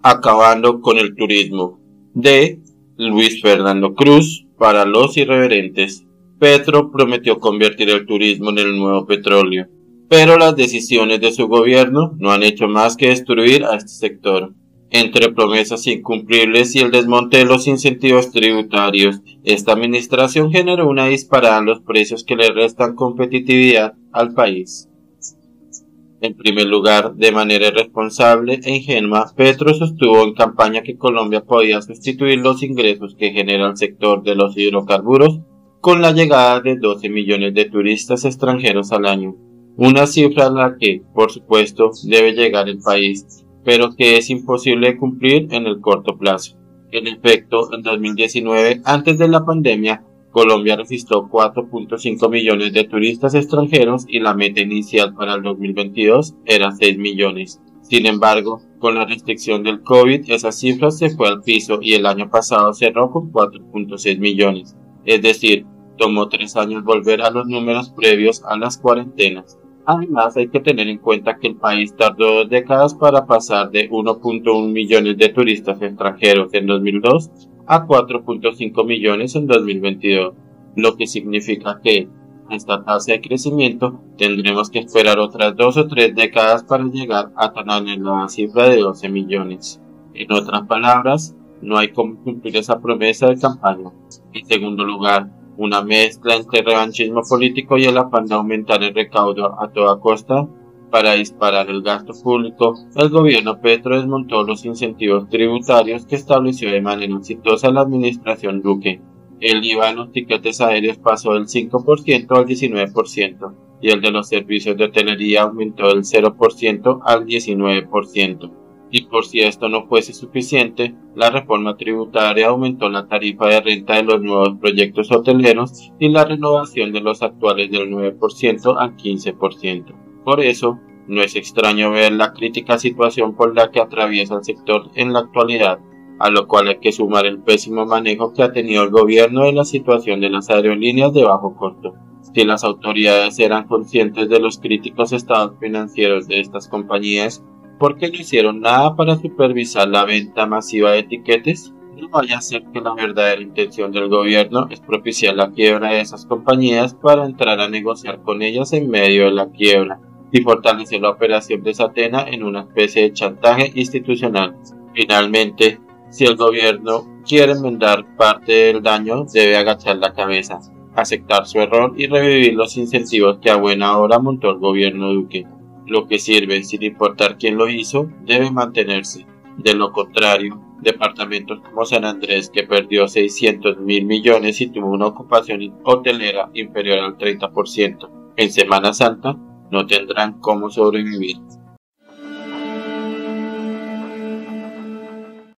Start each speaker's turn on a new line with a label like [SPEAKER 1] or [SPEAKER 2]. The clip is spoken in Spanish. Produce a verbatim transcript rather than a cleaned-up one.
[SPEAKER 1] Acabando con el turismo, de Luis Fernando Cruz, para los irreverentes. Petro prometió convertir el turismo en el nuevo petróleo, pero las decisiones de su gobierno no han hecho más que destruir a este sector. Entre promesas incumplibles y el desmonte de los incentivos tributarios, esta administración generó una disparada en los precios que le restan competitividad al país. En primer lugar, de manera irresponsable e ingenua, Petro sostuvo en campaña que Colombia podía sustituir los ingresos que genera el sector de los hidrocarburos con la llegada de doce millones de turistas extranjeros al año, una cifra a la que, por supuesto, debe llegar el país, pero que es imposible de cumplir en el corto plazo. En efecto, en dos mil diecinueve, antes de la pandemia, Colombia registró cuatro punto cinco millones de turistas extranjeros y la meta inicial para el dos mil veintidós era seis millones. Sin embargo, con la restricción del COVID, esa cifra se fue al piso y el año pasado cerró con cuatro punto seis millones. Es decir, tomó tres años volver a los números previos a las cuarentenas. Además, hay que tener en cuenta que el país tardó dos décadas para pasar de uno punto uno millones de turistas extranjeros en dos mil dos a cuatro punto cinco millones en dos mil veintidós, lo que significa que a esta tasa de crecimiento tendremos que esperar otras dos o tres décadas para llegar a tan anhelada cifra de doce millones. En otras palabras, no hay cómo cumplir esa promesa de campaña. En segundo lugar, una mezcla entre revanchismo político y el afán de aumentar el recaudo a toda costa. Para disparar el gasto público, el gobierno Petro desmontó los incentivos tributarios que estableció de manera exitosa la administración Duque. El I V A en los tiquetes aéreos pasó del cinco por ciento al diecinueve por ciento y el de los servicios de hotelería aumentó del cero por ciento al diecinueve por ciento. Y por si esto no fuese suficiente, la reforma tributaria aumentó la tarifa de renta de los nuevos proyectos hoteleros y la renovación de los actuales del nueve por ciento al quince por ciento. Por eso, no es extraño ver la crítica situación por la que atraviesa el sector en la actualidad, a lo cual hay que sumar el pésimo manejo que ha tenido el gobierno de la situación de las aerolíneas de bajo costo. Si las autoridades eran conscientes de los críticos estados financieros de estas compañías, ¿por qué no hicieron nada para supervisar la venta masiva de tiquetes? No vaya a ser que la verdadera intención del gobierno es propiciar la quiebra de esas compañías para entrar a negociar con ellas en medio de la quiebra y fortalecer la operación de Satena en una especie de chantaje institucional. Finalmente, si el gobierno quiere enmendar parte del daño, debe agachar la cabeza, aceptar su error y revivir los incentivos que a buena hora montó el gobierno Duque. Lo que sirve, sin importar quién lo hizo, debe mantenerse. De lo contrario, departamentos como San Andrés, que perdió seiscientos mil millones y tuvo una ocupación hotelera inferior al treinta por ciento en Semana Santa, no tendrán cómo sobrevivir.